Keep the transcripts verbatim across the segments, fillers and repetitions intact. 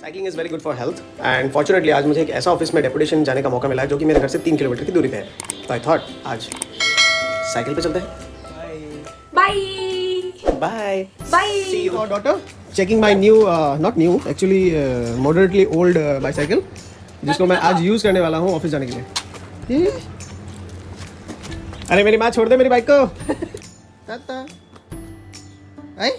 Cycling is very good for health and fortunately आज मुझे एक ऐसा ऑफिस में डेपुटेशन जाने का मौका मिला है जो कि मेरे घर से तीन किलोमीटर की दूरी पे है। तो आई थॉट आज साइकिल पे चलते हैं। Bye bye bye see you daughter. Checking my new not new actually moderately old bicycle जिसको मैं आज यूज़ करने वाला हूँ ऑफिस जाने के लिए। अरे मेरी माँ छोड़ दे मेरी बाइक को। ताता आई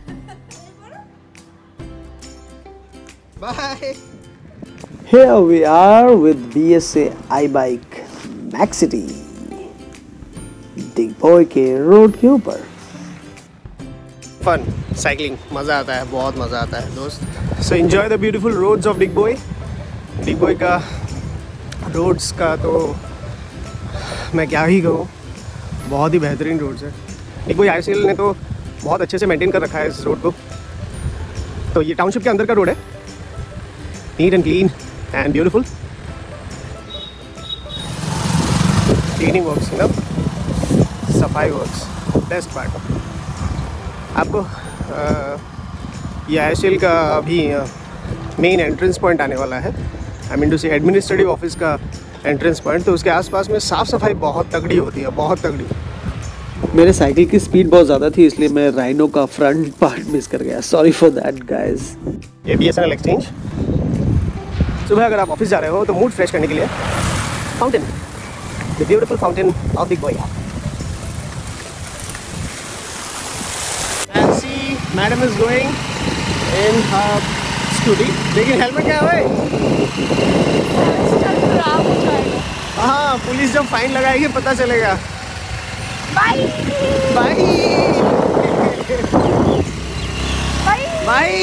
Bye. Here we are with B S A iBike Maxity, Big Boy के रोड के ऊपर। फन साइकिलिंग मज़ा आता है, बहुत मज़ा आता है दोस्त। So enjoy the beautiful roads of Digboi. Digboi का रोड्स का तो मैं क्या ही कहूँ, बहुत ही बेहतरीन रोड्स है। Digboi I C L ने तो बहुत अच्छे से मेंटेन कर रखा है इस रोड को। तो ये टाउनशिप के अंदर का रोड है, neat and clean and beautiful. Cleaning works, you know, सफाई वर्क्स, बेस्ट पार्ट। आपको आ, ये आई सी एल का अभी मेन एंट्रेंस पॉइंट आने वाला है। I mean to say administrative office का एंट्रेंस पॉइंट। तो उसके आसपास में साफ़ सफाई बहुत तगड़ी होती है, बहुत तगड़ी। मेरे साइकिल की स्पीड बहुत ज़्यादा थी इसलिए मैं राइनो का फ्रंट पार्ट मिस कर गया। Sorry for that guys. ये B S N L exchange. सुबह अगर आप ऑफिस जा रहे हो तो मूड फ्रेश करने के लिए fountain, the beautiful fountain of Digboi. Nancy madam is going in her scooty. लेकिन हेलमेट क्या है? हाँ, पुलिस जब फाइन लगाएगी पता चलेगा। Bye bye bye bye.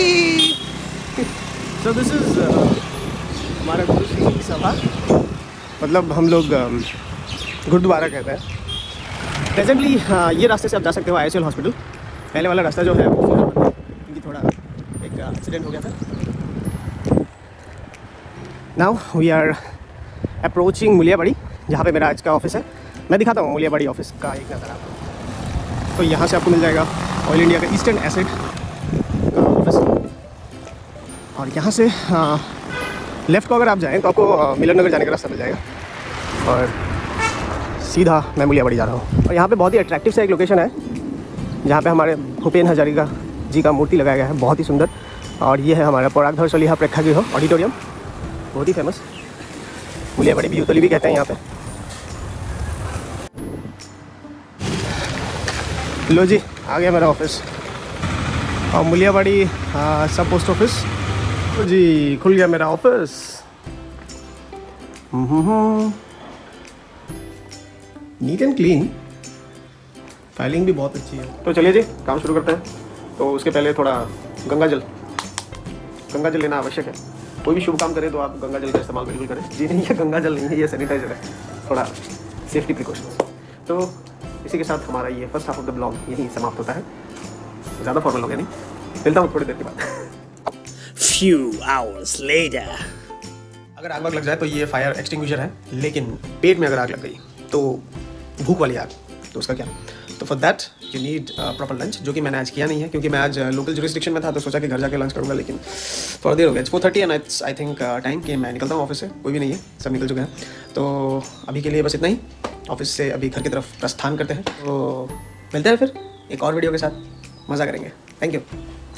So this is हमारा गुरु सिंह की सभा, मतलब हम लोग गुरुद्वारा कहते हैं। प्रेजेंटली ये रास्ते से आप जा सकते हो आई एस एल हॉस्पिटल। पहले वाला रास्ता जो है वो क्योंकि थोड़ा एक एक्सीडेंट हो गया था। Now we are approaching Muliabari, जहाँ पे मेरा आज का ऑफिस है। मैं दिखाता हूँ मुलियाबाड़ी ऑफिस का एक नज़र आपको। तो यहाँ से आपको मिल जाएगा ऑयल इंडिया का ईस्टर्न एसेट का ऑफिस। और यहाँ से हाँ, लेफ़्ट को अगर आप जाएँ तो आपको मिलन नगर जाने का रास्ता मिल जाएगा। और सीधा मैं मुलियाबाड़ी जा रहा हूँ। और यहाँ पे बहुत ही अट्रैक्टिव सा एक लोकेशन है जहाँ पे हमारे भूपेन हजारिका जी का मूर्ति लगाया गया है, बहुत ही सुंदर। और ये है हमारा परागधर सलिहा प्रेक्षागृह ऑडिटोरियम, बहुत ही फेमस। मुलियाबाड़ी भी उतली भी कहते हैं यहाँ पे। लो जी, आ गया मेरा ऑफिस और मुलियाबाड़ी सब पोस्ट ऑफिस। तो जी खुल गया मेरा office. Neat and clean, filing भी बहुत अच्छी है। तो चलिए जी काम शुरू करते हैं। तो उसके पहले थोड़ा गंगा जल गंगा जल लेना आवश्यक है। कोई भी शुभ काम करें तो आप गंगा जल का इस्तेमाल बिल्कुल करें। जी नहीं, ये गंगा जल नहीं है, ये सैनिटाइजर है, थोड़ा सेफ्टी प्रिकॉशंस। तो इसी के साथ हमारा ये first half of the blog यहीं समाप्त होता है। ज़्यादा फॉर्मल हो गया नहीं, मिलता हूँ थोड़ी देर के बाद। Few hours later. अगर आग वाग लग जाए तो ये फायर एक्सटिंग्विशर है, लेकिन पेट में अगर आग लग गई तो भूख वाली आग, तो उसका क्या? तो for that you need proper lunch, जो कि मैंने आज किया नहीं है क्योंकि मैं आज लोकल जुरिस्डिक्शन में था। तो सोचा कि घर जाके लंच करूँगा, लेकिन थोड़ा देर हो गया। Four thirty and it's I think time कि मैं निकलता हूँ ऑफिस से। कोई भी नहीं है, सब निकल चुके हैं। तो अभी के लिए बस इतना ही। ऑफिस से अभी घर की तरफ प्रस्थान करते हैं। तो मिलते हैं फिर एक और वीडियो के साथ, मज़ा करेंगे। Thank you.